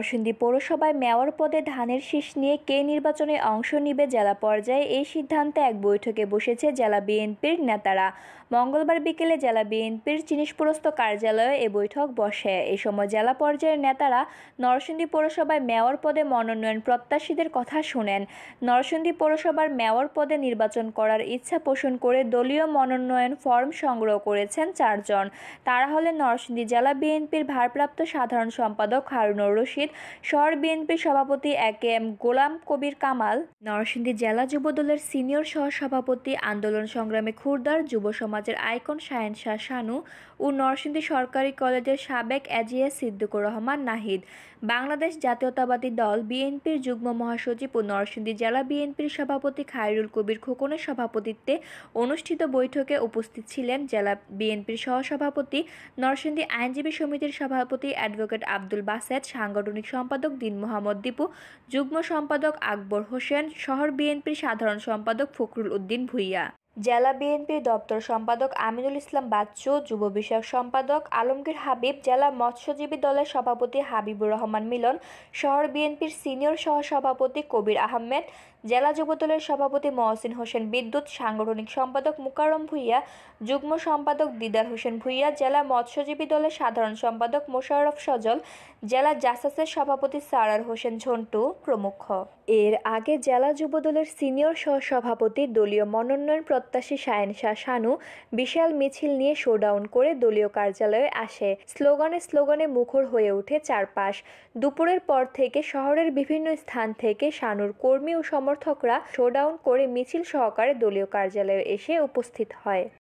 নরসিংদী পৌরসভায় মেয়র পদে ধানের শীষ নিয়ে কে নির্বাচনে অংশ নেবে জেলা পর্যায়ে এই সিদ্ধান্তে এক বৈঠকে বসেছে জেলা বিএনপির নেতারা। মঙ্গলবার বিকেলে জেলা বিএনপির জিনিসপুরস্থ কার্যালয়ে এ বৈঠক বসে। এই সময় জেলা পর্যায়ের নেতারা নরসিংদী পৌরসভায় মেয়র পদে মনোনয়ন প্রত্যাশীদের কথা শোনেন। নরসিংদী পৌরসভার মেয়র পদে নির্বাচন করার ইচ্ছা পোষণ করে দলীয় মনোনয়ন ফরম সংগ্রহ করেছেন 4 জন। তারা হলেন নরসিংদী জেলা বিএনপির ভারপ্রাপ্ত সাধারণ সম্পাদক হারুনুর রশিদ, শহর বিএনপির সভাপতি একেএম গোলাম কবির কামাল, নরসিংদী জেলা যুবদলের সিনিয়র সহসভাপতি আন্দোলন সংগ্রামে খুরদার যুব সমাজের আইকন শাহেন শাহ শানু ও নরসিংদী সরকারি কলেজের সাবেক এজিএস সিদ্দিকুর রহমান নাহিদ। বাংলাদেশ জাতীয়তাবাদী দল বিএনপির যুগ্ম মহাসচিব ও নরসিংদী জেলা বিএনপির সভাপতি খায়রুল কবির খোকনের সভাপতিত্বে অনুষ্ঠিত বৈঠকে উপস্থিত ছিলেন জেলা বিএনপির সহসভাপতি, নরসিংদী আইনজীবী সমিতির সভাপতি অ্যাডভোকেট আব্দুল বাসেত, সাংগঠনিক সম্পাদক দীন মোহাম্মদ দীপু, যুগ্ম সম্পাদক আকবর হোসেন, শহর বিএনপির সাধারণ সম্পাদক ফখরুল উদ্দিন ভূঁইয়া, জেলা বিএনপির দপ্তর সম্পাদক আমিনুল ইসলাম বাচ্চু, যুব বিষয়ক সম্পাদক আলমগীর হাবিব, জেলা মৎস্যজীবী দলের সভাপতি হাবিবুর রহমান মিলন, শহর বিএনপির সিনিয়র সহসভাপতি কবির আহমেদ, জেলা যুবদলের সভাপতি মহসিন হোসেন বিদ্যুৎ, সাংগঠনিক সম্পাদক মুকাররম ভূঁইয়া, যুগ্ম সম্পাদক দিদার হোসেন ভূঁইয়া, জেলা মৎস্যজীবী দলের সাধারণ সম্পাদক মোশাররফ সজল, জেলা জাসাসের সভাপতি সারার হোসেন ঝন্টু প্রমুখ। এর আগে জেলা যুবদলের সিনিয়র সহসভাপতি দলীয় মনোনয়ন প্রত্যাশী শাহেন শাহ শানু বিশাল মিছিল নিয়ে শোডাউন করে দলীয় কার্যালয়ে আসে। স্লোগানে মুখর হয়ে ওঠে চারপাশ। দুপুরের পর থেকে শহরের বিভিন্ন স্থান থেকে শানুর কর্মী ও সমর্থকরা শোডাউন করে মিছিল সহকারে দলীয় কার্যালয়ে এসে উপস্থিত হয়।